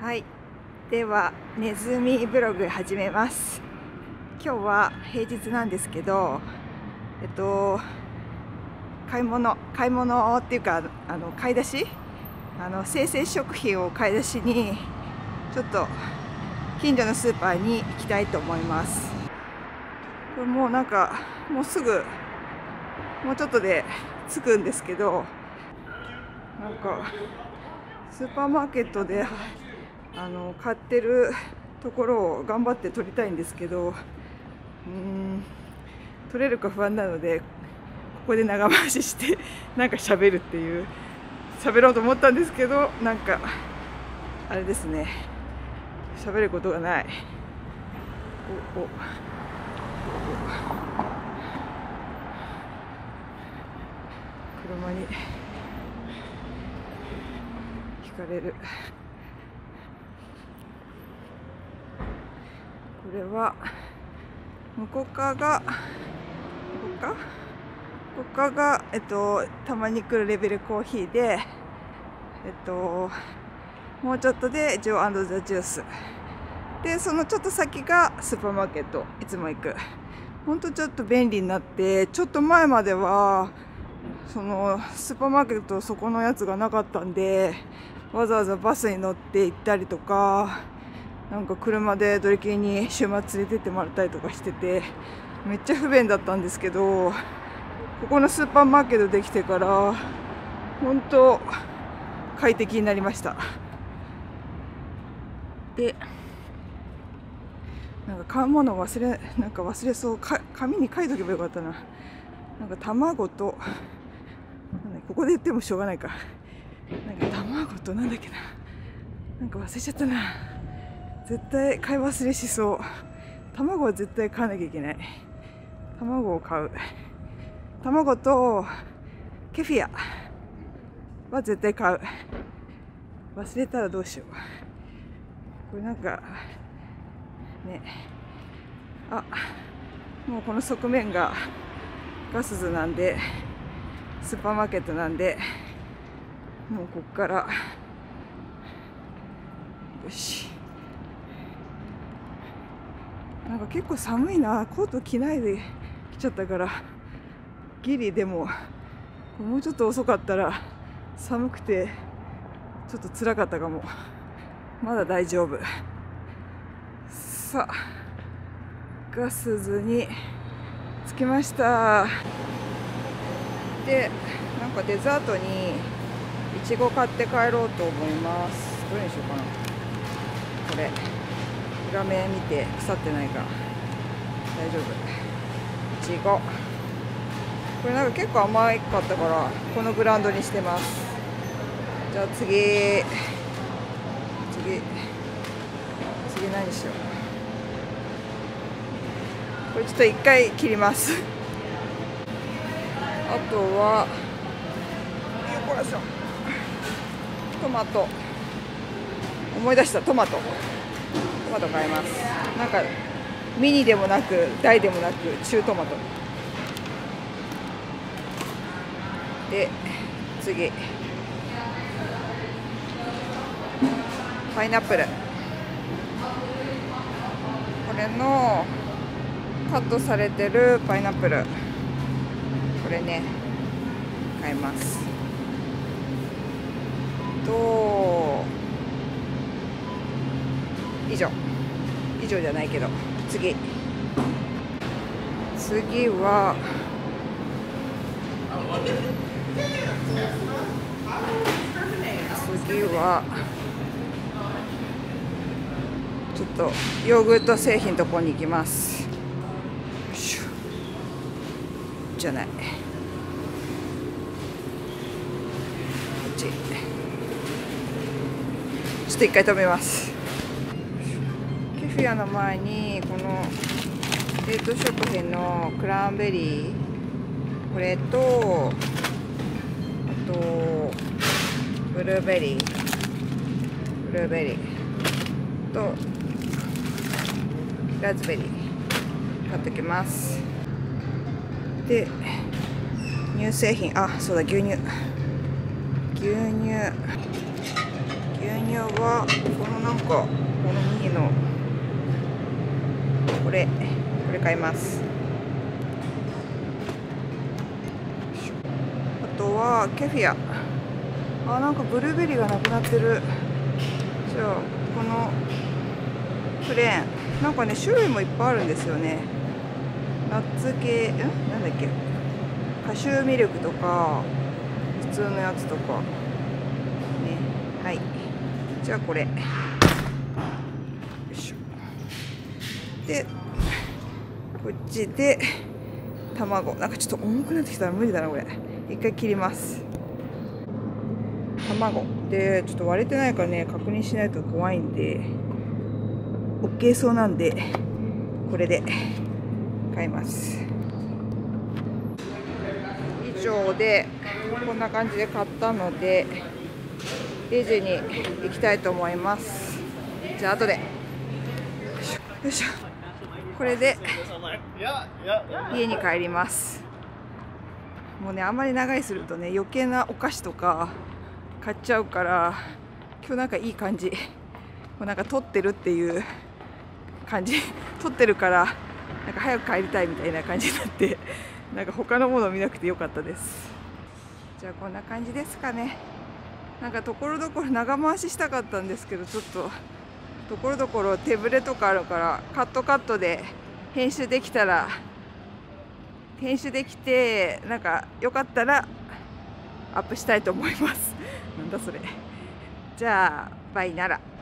はい、ではネズミブログ始めます。今日は平日なんですけど、買い物っていうか買い出し、生鮮食品を買い出しにちょっと近所のスーパーに行きたいと思います。これもうなんかもうすぐもうちょっとで着くんですけど、なんかスーパーマーケットで買ってるところを頑張って撮りたいんですけど、撮れるか不安なので、ここで長回ししてなんか喋るっていう、喋ろうと思ったんですけど、なんかあれですね、喋ることがない。車にひかれる。これは向こう側がたまに来るレベルコーヒーで、もうちょっとでジョー&ザ・ジュースで、そのちょっと先がスーパーマーケット、いつも行く。ほんとちょっと便利になって、ちょっと前まではそのスーパーマーケットそこのやつがなかったんで、わざわざバスに乗って行ったりとか、なんか車でドリキンに週末連れてってもらったりとかしてて、めっちゃ不便だったんですけど、ここのスーパーマーケットできてから本当快適になりました。で、なんか買うもの忘れそう。紙に書いとけばよかったな。なんか卵と、ここで言ってもしょうがないか。なんか卵となんだっけな。なんか忘れちゃったな。絶対買い忘れしそう。卵は絶対買わなきゃいけない。卵を買う。卵とケフィアは絶対買う。忘れたらどうしよう。これなんかね、もうこの側面がガスズなんで、スーパーマーケットなんで、もうこっからよし。なんか結構寒いな。コート着ないで来ちゃったからギリ。でももうちょっと遅かったら寒くてちょっと辛かったかも。まだ大丈夫。さあ、ガスズに着きました。で、なんかデザートにいちご買って帰ろうと思います。どれにしようかな。これ裏面見て腐ってないか大丈夫。いちご、これなんか結構甘かったからこのブランドにしてます。じゃあ次何しよう。これちょっと一回切ります。あとはトマト、思い出した。トマト買います。なんかミニでもなく大でもなく中トマトで、次パイナップル、これのカットされてるパイナップル、これね買います。以上じゃないけど、次はちょっとヨーグルト製品のところに行きます。じゃない、こっち。ちょっと一回止めます。ケフィアの前にこの冷凍食品のクランベリー、これとあとブルーベリーとラズベリー買ってきます。で、乳製品、そうだ、牛乳ニアはこのなんかこのミニのこれ買います。あとはケフィア。なんかブルーベリーがなくなってる。じゃあこのプレーンなんかね種類もいっぱいあるんですよね。ナッツ系なんだっけ、カシューミルクとか普通のやつとかね。はい、じゃあこれよいしょ。でこっちで卵、なんかちょっと重くなってきたら無理だなこれ。一回切ります。卵でちょっと割れてないかね確認しないと怖いんで OK そうなんでこれで買います。以上でこんな感じで買ったのでレジに行きたいと思います。じゃあ後でよいしょ。これで家に帰ります。もうねあんまり長居するとね余計なお菓子とか買っちゃうから、今日なんかいい感じ、もうなんか撮ってるっていう感じ撮ってるからなんか早く帰りたいみたいな感じになってなんか他のものを見なくてよかったです。じゃあこんな感じですかね。なんかところどころ長回ししたかったんですけど、ちょっとところどころ手ぶれとかあるからカットで編集できたら編集できてなんかよかったらアップしたいと思います。なんだそれ。じゃあバイなら。